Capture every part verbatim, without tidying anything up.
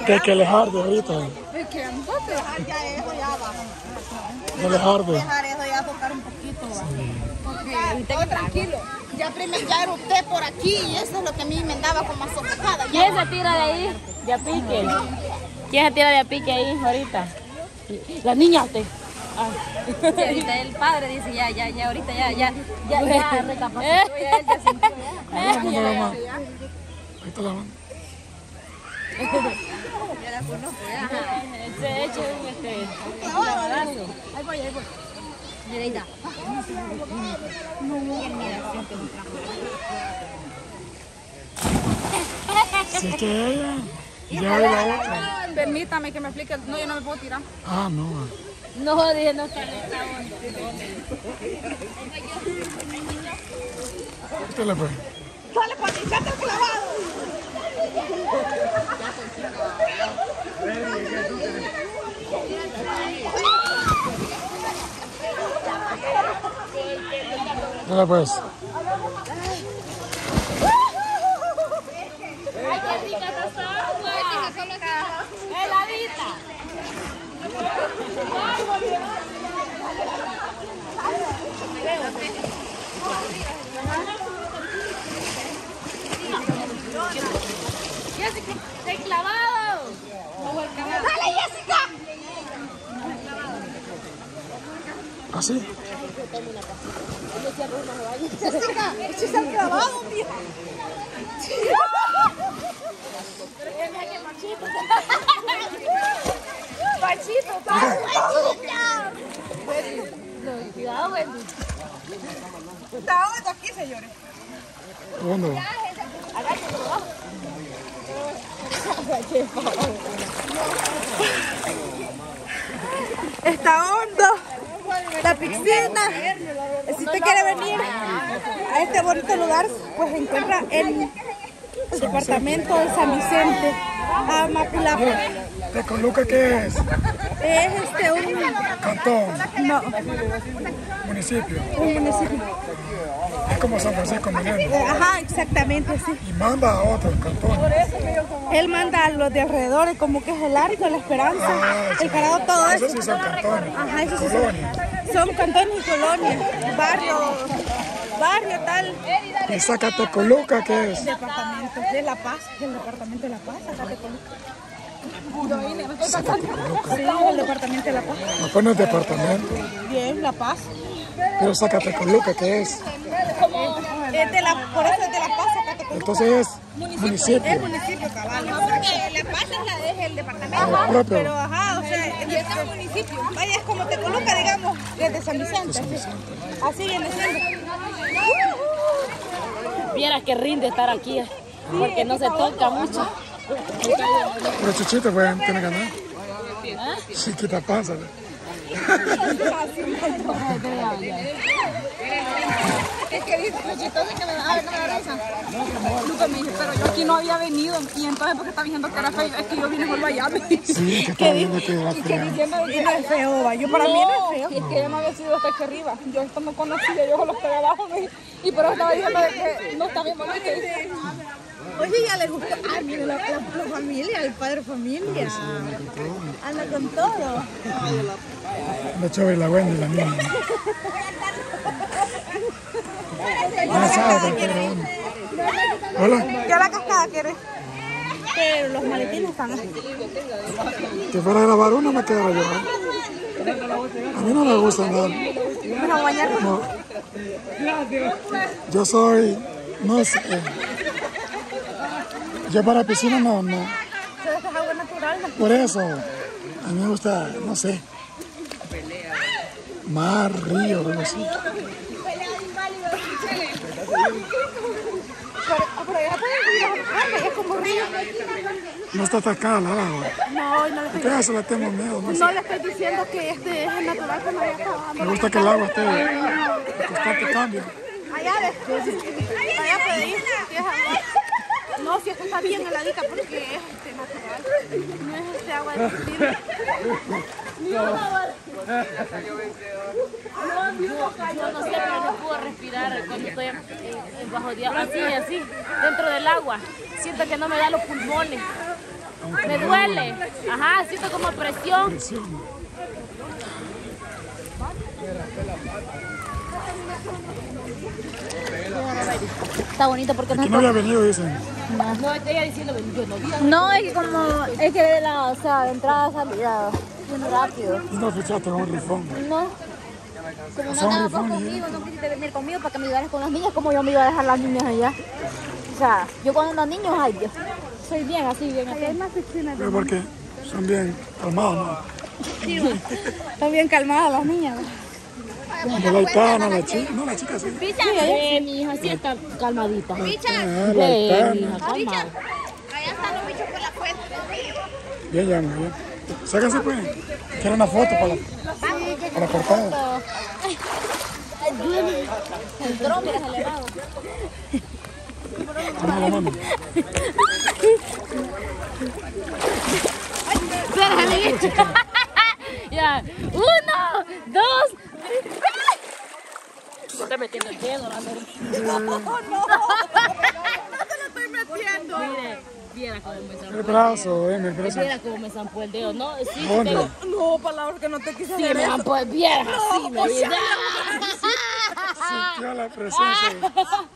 Que hay que alejarde ahorita. Es que no puedo dejar ya eso, ya va. No alejarde. Dejar eso ya tocar un poquito, va. Porque estoy tranquilo. Ya primero ya erupté por aquí y eso es lo que a mí me daba como sofocada. ¿Quién se tira de ahí? De a pique. ¿Quién se tira de a pique ahí ahorita? La niña usted. Ah. Sí, ahorita el padre dice ya, ya, ya, ahorita ya, ya, ya, ya, recapacitó, ya él ya sintió, ya. Ahí está la mano. Ahí está la mano. Ya la conozco, ya. Se echa un este, lavadazo. Ahí voy, ahí voy. Mira, ahí está. Sí, que ella. Y ya hay la otra. Permítame que me explique. No, yo no me puedo tirar. Ah, no. No, dije no está está ¿Qué le fue? Dale, Pati, ya está clavado. Dale pues. ¡Ay, qué rica está esta agua! ¡Heladita! ¡Jessica! ¡Te clavado! ¡Dale, Jessica! ¿Así? Jessica, ¡eches el clavado, tío! ¡Pachito! Cuidado, Wendy. Está hondo aquí, señores. ¿Dónde? Está hondo la piscina. Si usted quiere venir a este bonito lugar, pues se encuentra en el departamento de San Vicente, Amapulapa. ¿Tecoluca qué es? Es este un Cantón, no, municipio. un municipio. Es como San Francisco Mileno. Eh, Ajá, exactamente, sí. Y manda a otros cantones. Él manda a los de alrededor, como que es el Arco, la Esperanza, Ah, el Carado, todo eso. Esos sí son cantones. Ajá, eso sí Colonias. son, son cantones y colonias, barrio, barrio tal. ¿Y Zacatecoluca qué es? Departamento de La Paz, del departamento de La Paz, Zacatecoluca. Zacatecoluca. Sí, el departamento de La Paz. No pone departamento. Bien, La Paz. Pero Zacatecoluca ¿qué es? Es de la, por eso es de La Paz, Zacatecoluca. Entonces es municipio. Es municipio, cabal. Porque La Paz es, la, es el departamento. Ajá. Propio. Pero ajá, o sea, es este municipio. Vaya, es como Tecoluca, digamos, desde San Vicente. Así, así viene siendo. Vieras que rinde estar aquí, porque no se toca mucho. Pero Chuchito, pues, tiene que ganar. Chiquita panza. Es que dice, lo chistoso es que me da, a ver, no me da risa. Lucas me dice, pero yo aquí no había venido. Y entonces, porque está diciendo que era feo, es que yo vine por allá. Sí, que está viendo que era Y que fea. diciendo que no es feo, va. Yo para mí no es feo. Y es que yo no había sido hasta aquí arriba. Yo esto no conocía, yo solo estoy abajo. Y por eso estaba diciendo que no está bien bonito. Oye, ya le gustó. Ah, mira, la, la, la familia, el padre familia. Anda con todo. La Chava y la Wendy, la niña. No sabe, pero uno. Hola. ¿Qué la cascada quieres? Pero los maletines están así. Si fuera a grabar uno me quedara llorar. A mí no me gusta nada. Bueno, bañarnos. No. Yo soy, no sé. Yo para piscina no, no. Pero eso es agua natural. ¿No? Por eso, a mí me gusta, no sé. Mar, río, algo así. Pero ya puedes ir, es como río. No está atacada la agua. No, no le estoy, ¿Qué eso le tengo miedo? No sé. no le estoy diciendo que este es el natural que no haya acabado. Me gusta que el agua esté en constante cambio. Allá ves, allá puede ir, si es agua. No, si esto está bien heladita porque es este natural. No es este agua de piscina. Yo no sé, pero no puedo respirar cuando estoy en- en- bajo de agua, así, así, dentro del agua. Siento que no me da los pulmones. Me duele. Ajá, siento como presión. Presión. Está bonito porque Aquí no había venido, dicen. No, estoy diciendo yo no vi. No, es que como, es que de la, o sea, de entrada, salida, muy rápido. Y no fichaste con un rifón. No. Como no Son estabas rifones, conmigo, no quisiste venir conmigo para que me ayudaras con las niñas, como yo me iba a dejar las niñas allá. O sea, yo cuando los niños, ay Dios, soy bien así, bien así. Hay más piscinas. Pero porque son bien calmados, ¿no? Están bien calmadas las niñas. De la Itana, la chica, no, la chica sí. Picha, eh, mi hija sí está calmadita. Ah, la Eh, mi hija, Itana. calma. Allá están los bichos por la fuente. Bien, ya, bien. Sáquense, pues. Quiero una foto para la, para la portada. El dron, mira, se le va. Toma la mano. Ya, uno, dos, tres. No te metiendo el dedo, la verdad. No, no. No te lo estoy metiendo. Mire, viera cómo me zampó El brazo, eh, el brazo. Viera cómo me zampó el dedo, ¿no? Sí, ¿Dónde? pero- No, palabra que no te quise sí ver me eso. zampó el viera, así me viera. Sintió la presencia.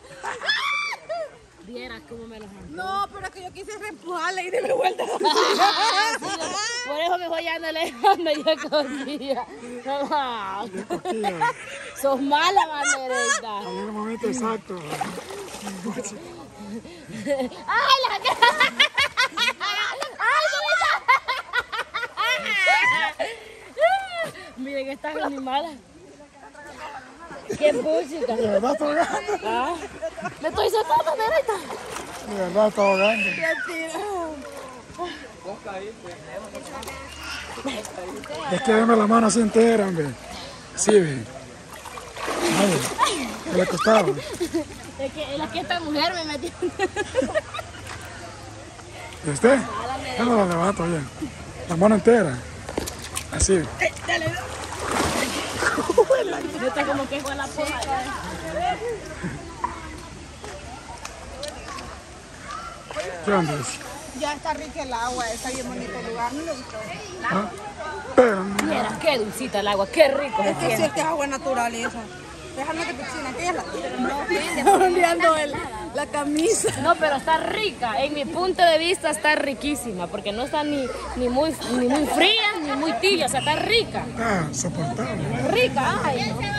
Viera cómo me lo zampó. No, pero es que yo quise reempujarle y darle vuelta. Por eso mejor ya no le ando yo cogía. No, sos mala, manerita. En el momento exacto. ¡Ay, la ¡Ay, bonita! Miren estas animales. ¡Qué música! De verdad está ahogando. Ah, me estoy soltando, manerita. De verdad está ahogando. Es que dame la mano así entera, hombre. Sí, ve. Ay, ¿qué le costaba? Es que, es que esta mujer me metió. ¿Y usted? Yo no la levanto ya. La mano entera. Así. Esta como que fue la porra. ¿Qué onda? Ya está rica el agua, está bien bonito el lugar. No me gustó. ¿Ah? Pero, Mira, qué dulcita el agua, qué rico. Es que sí, es que es agua natural y eso. Déjame que piscina, que ella la está ondeando el, la camisa. No, pero está rica. En mi punto de vista está riquísima, porque no está ni, ni, muy, ni muy fría ni muy tibia, o sea, está rica. está soportable. Rica, ay, ¿no?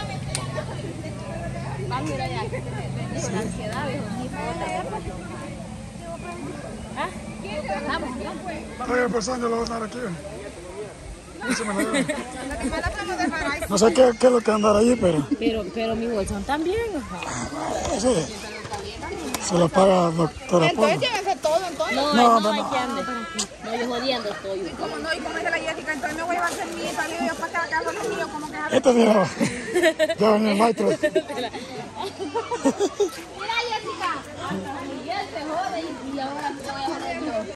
Estoy empezando, yo lo voy a dar aquí. Eso me lo debe. No sé qué, qué es lo que andar allí, pero Pero, pero mi bolsón también. eso se lo paga doctora Polo. Entonces llévense todo, entonces. No, No, no, no, hay no. que ande. No, yo jodiendo estoy. Como no, y como dice la Jessica, entonces me voy a llevar el mío, para yo para que acá con los míos, como que Este día ya venía el maestro. Mira, Jessica. Miguel se jode y, y ahora te voy a joder.